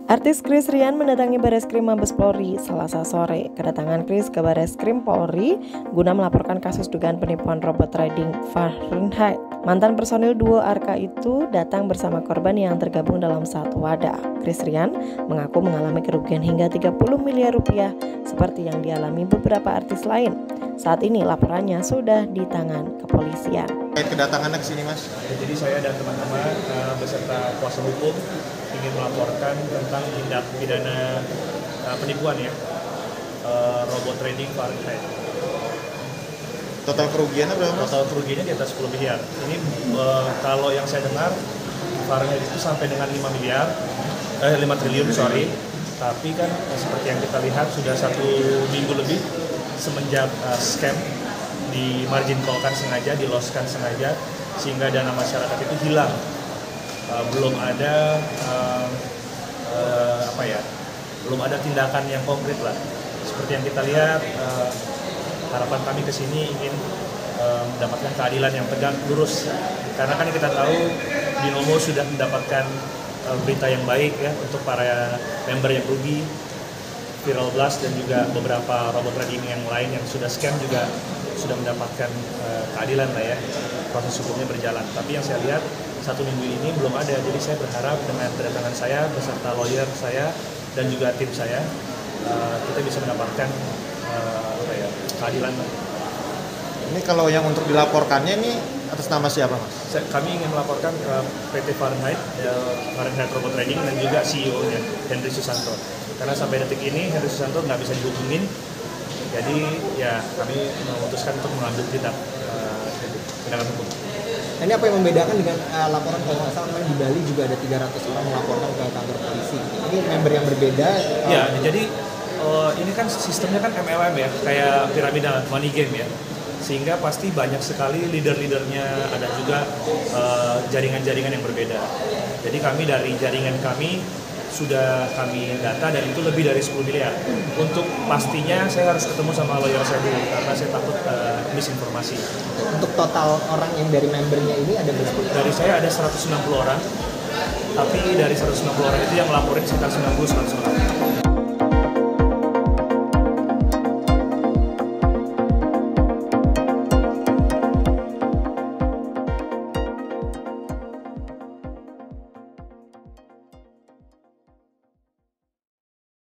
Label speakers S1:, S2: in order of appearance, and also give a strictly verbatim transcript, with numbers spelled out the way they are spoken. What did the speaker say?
S1: Artis Chris Rian mendatangi Bareskrim Mabes Polri Selasa sore. Kedatangan Chris ke Bareskrim Polri guna melaporkan kasus dugaan penipuan robot trading Fahrenheit. Mantan personil duo Arka itu datang bersama korban yang tergabung dalam satu wadah. Chris Rian mengaku mengalami kerugian hingga tiga puluh miliar rupiah seperti yang dialami beberapa artis lain. Saat ini laporannya sudah di tangan kepolisian.
S2: Kedatangannya ke sini, Mas?
S3: Jadi saya dan teman-teman uh, beserta kuasa hukum ingin melaporkan tentang tindak pidana uh, penipuan ya uh, robot trading Fahrenheit.
S2: Total kerugiannya berapa, Mas?
S3: Total kerugiannya di atas sepuluh miliar. Ini uh, kalau yang saya dengar Fahrenheit itu sampai dengan lima miliar, eh lima triliun sorry. Tapi kan uh, seperti yang kita lihat sudah satu minggu lebih semenjak uh, scam di margin call-kan sengaja, di-loss-kan sengaja, sehingga dana masyarakat itu hilang. Uh, belum ada uh, uh, apa ya, belum ada tindakan yang konkret lah. Seperti yang kita lihat, uh, harapan kami ke sini ingin uh, mendapatkan keadilan yang tegak, lurus. Karena kan kita tahu Binomo sudah mendapatkan uh, berita yang baik ya untuk para member yang rugi. Viral Blast dan juga beberapa robot trading yang lain yang sudah scam juga sudah mendapatkan uh, keadilan lah ya, proses hukumnya berjalan. Tapi yang saya lihat satu minggu ini belum ada, jadi saya berharap dengan kedatangan saya beserta lawyer saya dan juga tim saya, uh, kita bisa mendapatkan uh, apa ya, keadilan.
S2: Ini kalau yang untuk dilaporkannya ini atas nama siapa, Mas?
S3: Saya, kami ingin melaporkan ke P T Fahrenheit, ya, Fahrenheit Robot Trading dan juga C E O-nya Henry Susanto. Karena sampai detik ini Henry Susanto nggak bisa dihubungin, jadi ya kami memutuskan untuk mengambil tindak uh, tindakan hukum.
S4: Ini apa yang membedakan dengan uh, laporan kalau nggak salah di Bali juga ada tiga ratus orang melaporkan ke kantor polisi. Ini member yang berbeda. Uh,
S3: ya, jadi uh, ini kan sistemnya kan M L M ya, kayak piramidal money game ya. Sehingga pasti banyak sekali leader-leadernya, ada juga uh, jaringan-jaringan yang berbeda. Jadi kami dari jaringan kami sudah kami data dan itu lebih dari sepuluh miliar. Untuk pastinya saya harus ketemu sama lawyer saya dulu karena saya takut uh, misinformasi.
S4: Untuk total orang yang dari membernya ini ada berapa?
S3: Dari saya ada seratus enam puluh orang, tapi dari seratus enam puluh orang itu yang laporin sekitar sembilan puluh sampai seratus orang.